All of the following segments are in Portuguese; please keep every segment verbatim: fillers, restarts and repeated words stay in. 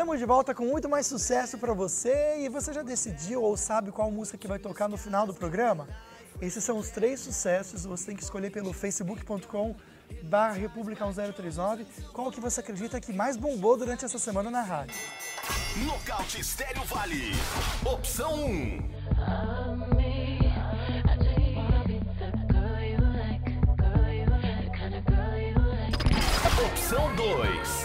Estamos de volta com muito mais sucesso para você. E você já decidiu ou sabe qual música que vai tocar no final do programa? Esses são os três sucessos, você tem que escolher pelo facebook ponto com barra república zero três nove qual que você acredita que mais bombou durante essa semana na rádio. Nocaute Estéreo Vale. Opção um. Opção dois.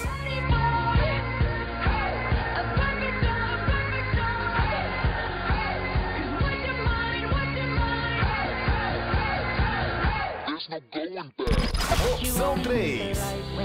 Opção três.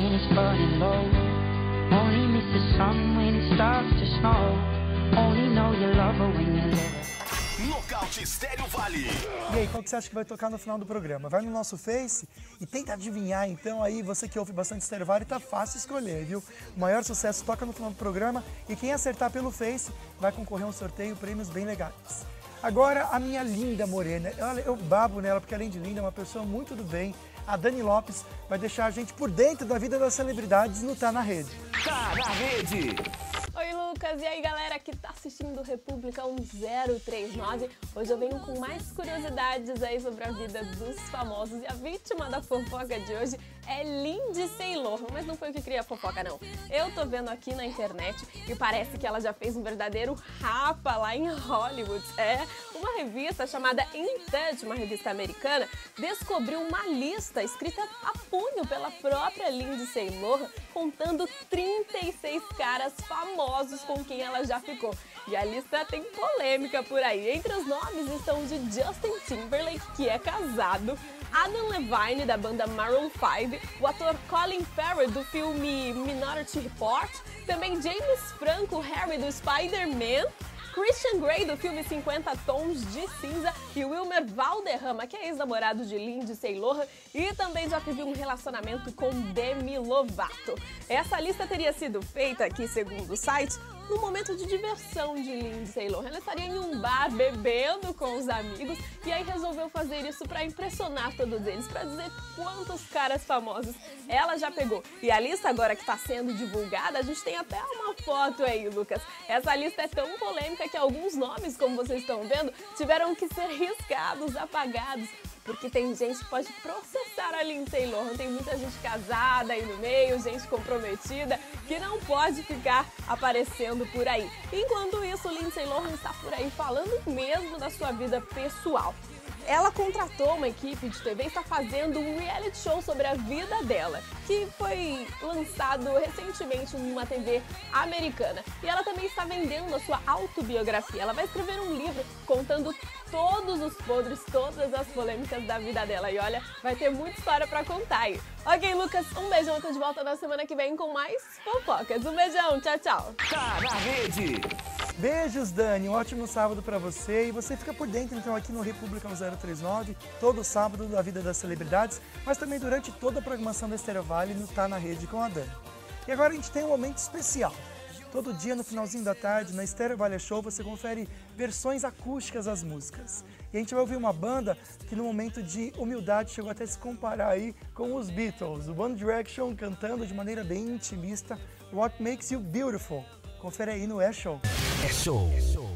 Nocaute Estéreo Vale. E aí, qual que você acha que vai tocar no final do programa? Vai no nosso Face e tenta adivinhar, então, aí você que ouve bastante Estéreo Vale, tá fácil escolher, viu? O maior sucesso toca no final do programa e quem acertar pelo Face vai concorrer a um sorteio, prêmios bem legais. Agora, a minha linda morena, olha, eu babo nela porque além de linda, é uma pessoa muito do bem. A Dani Lopes vai deixar a gente por dentro da vida das celebridades no Tá na Rede. Tá na Rede. Oi, Lucas! E aí, galera que tá assistindo República zero três nove. Hoje eu venho com mais curiosidades aí sobre a vida dos famosos. E a vítima da fofoca de hoje é Lindsay Lohan. Mas não foi o que cria a fofoca, não. Eu tô vendo aqui na internet e parece que ela já fez um verdadeiro rapa lá em Hollywood. É, uma revista chamada In Touch, uma revista americana, descobriu uma lista escrita a punho pela própria Lindsay Lohan, contando trinta e seis caras famosos com quem ela já ficou. E a lista tem polêmica por aí. Entre os nomes estão o de Justin Timberlake, que é casado, Adam Levine, da banda Maroon five, o ator Colin Farrell, do filme Minority Report, também James Franco, Harry, do Spider-Man, Christian Grey, do filme cinquenta Tons de Cinza, e Wilmer Valderrama, que é ex-namorado de Lindsay Lohan e também já teve um relacionamento com Demi Lovato. Essa lista teria sido feita aqui, segundo o site, no momento de diversão de Lindsay Lohan. Ela estaria em um bar bebendo com os amigos e aí resolveu fazer isso para impressionar todos eles, para dizer quantos caras famosos ela já pegou. E a lista agora que está sendo divulgada, a gente tem até uma foto aí, Lucas. Essa lista é tão polêmica que alguns nomes, como vocês estão vendo, tiveram que ser riscados, apagados, porque tem gente que pode processar a Lindsay Lohan, tem muita gente casada aí no meio, gente comprometida, que não pode ficar aparecendo por aí. Enquanto isso, Lindsay Lohan está por aí falando mesmo da sua vida pessoal. Ela contratou uma equipe de T V e está fazendo um reality show sobre a vida dela, que foi lançado recentemente numa T V americana. E ela também está vendendo a sua autobiografia. Ela vai escrever um livro contando todos os podres, todas as polêmicas da vida dela. E olha, vai ter muita história para contar aí. Ok, Lucas, um beijão. Eu tô de volta na semana que vem com mais fofocas. Um beijão, tchau, tchau. Tá na Rede. Beijos, Dani. Um ótimo sábado para você. E você fica por dentro, então, aqui no República zero três nove, todo sábado da vida das celebridades, mas também durante toda a programação da Estéreo Vale no Tá na Rede com a Dani. E agora a gente tem um momento especial. Todo dia, no finalzinho da tarde, na Estéreo Vale Show, você confere versões acústicas das músicas. E a gente vai ouvir uma banda que, no momento de humildade, chegou até a se comparar aí com os Beatles. O One Direction cantando de maneira bem intimista What Makes You Beautiful. Confere aí no É Show. É Show.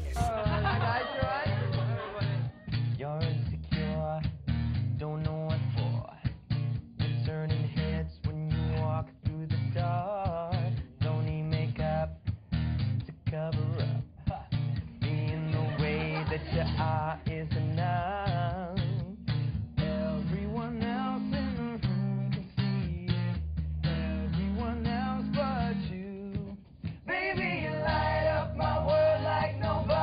You're insecure, don't know what for. You're turning heads when you walk through the door. Don't need makeup to cover up. Being the way that you are is enough. Everyone else in the room can see it. Everyone else but you. Baby, you light up my world like nobody.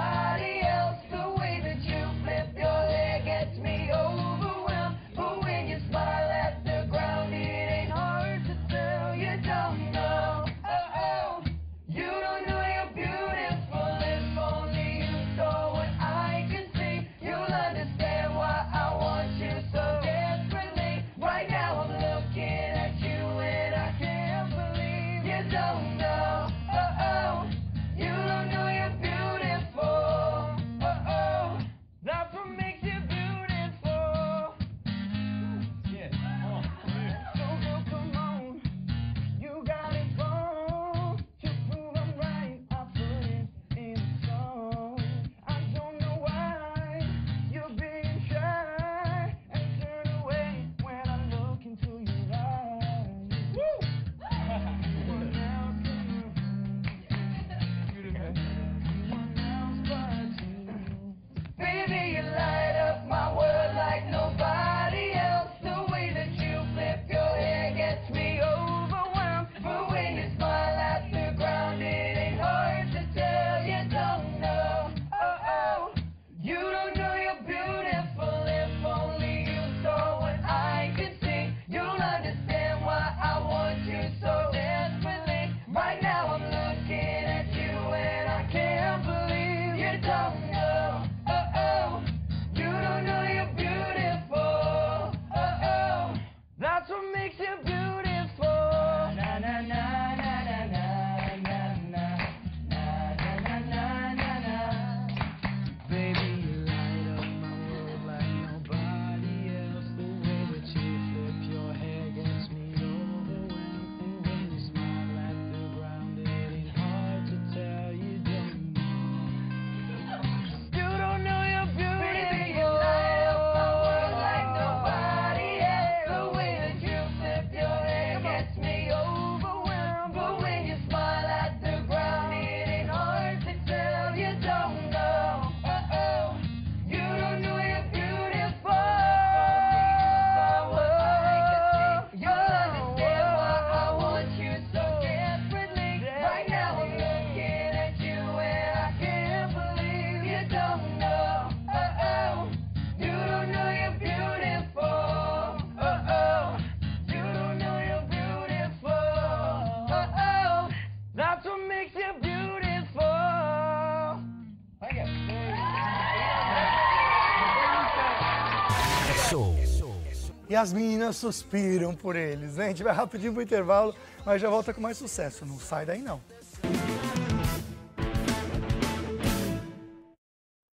Show. E as meninas suspiram por eles, né? A gente vai rapidinho pro intervalo, mas já volta com mais sucesso. Não sai daí, não.